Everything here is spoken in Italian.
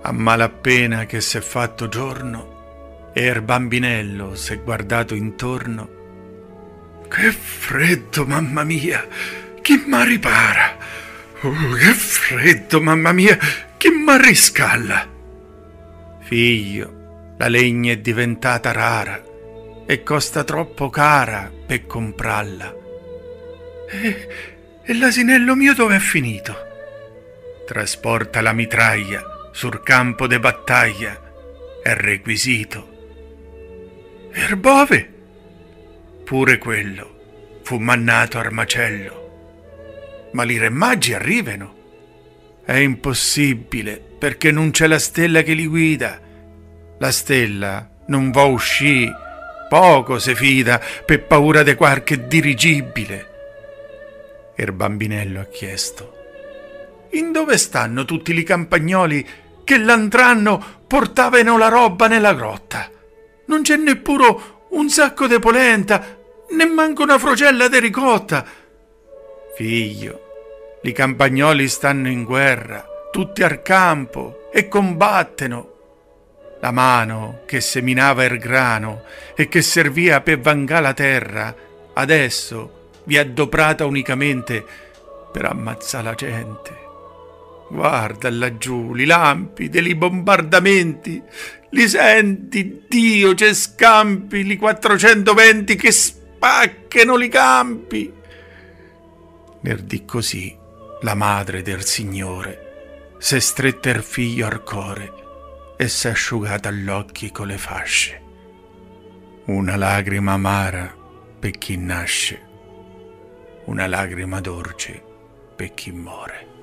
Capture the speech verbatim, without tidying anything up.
A malapena che s'è fatto giorno e il bambinello s'è guardato intorno. Che freddo, mamma mia, chi m'arripara? Oh, che freddo, mamma mia, chi m'arriscalla? Figlio, la legna è diventata rara e costa troppo cara per comprarla. E, e l'asinello mio dov'è finito? Trasporta la mitraglia sul campo de battaglia, è requisito. Er bove? Pure quello fu mannato al macello. Ma li remaggi arrivano. È impossibile, perché non c'è la stella che li guida. La stella non va uscì, poco se fida, per paura de qualche dirigibile. Il bambinello ha chiesto: in dove stanno tutti li campagnoli che l'andranno portavano la roba nella grotta? Non c'è neppure un sacco de polenta, nemmanco una frocella de ricotta. Figlio, li campagnoli stanno in guerra, tutti al campo, e combattono. La mano che seminava il grano e che serviva per vangare la terra, adesso vi è adoprata unicamente per ammazzare la gente. Guarda laggiù, li lampi dei bombardamenti, li senti, Dio, c'è scampi, li quattrocentoventi che spaccheno li campi. Nel dì così, la madre del Signore s'è stretta il figlio al core e s'è asciugata gli occhi con le fasce. Una lagrima amara per chi nasce, una lagrima dolce per chi muore.